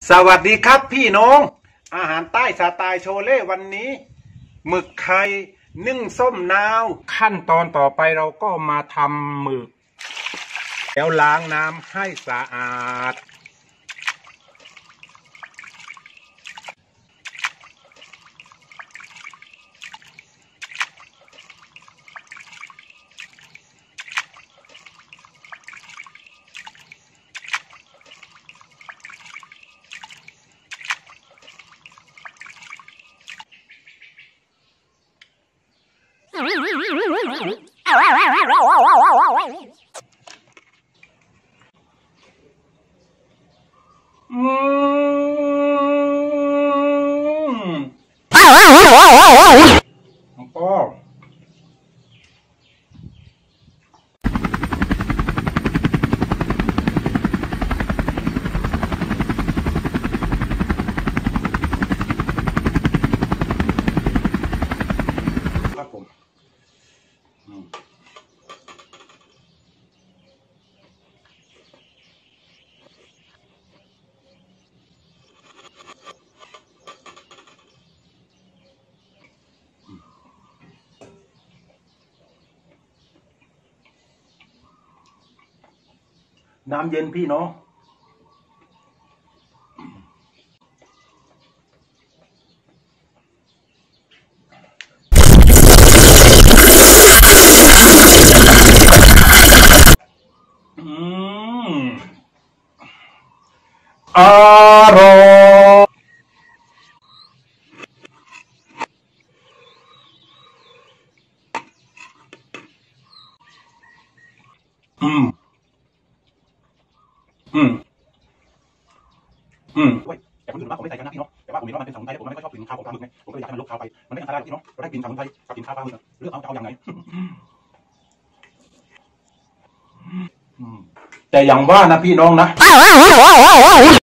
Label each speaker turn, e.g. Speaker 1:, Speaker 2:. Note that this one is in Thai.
Speaker 1: สวัสดีครับพี่น้องอาหารใต้สไตล์โชเล่วันนี้หมึกไข่นึ่งส้มนาวขั้นตอนต่อไปเราก็มาทำหมึกแล้วล้างน้ำให้สะอาดก็ครับผมน้ำเย็นพี่น้องอร่อยแต่คนอื่นว่าผมไม่ใส่กันนะพี่น้องแต่ว่าผมเห็นว่ามันเป็นสมุนไพรผมไม่ค่อยชอบกลิ่นคาวของปลาหมึกไงผมก็เลยอยากให้มันลดคาวไปมันไม่อันตรายพี่น้องเราได้กลิ่นสมุนไพรกับกลิ่นคาวปลาหมึกเลือกเอาอย่างไหนแต่อย่างว่านะพี่น้องนะ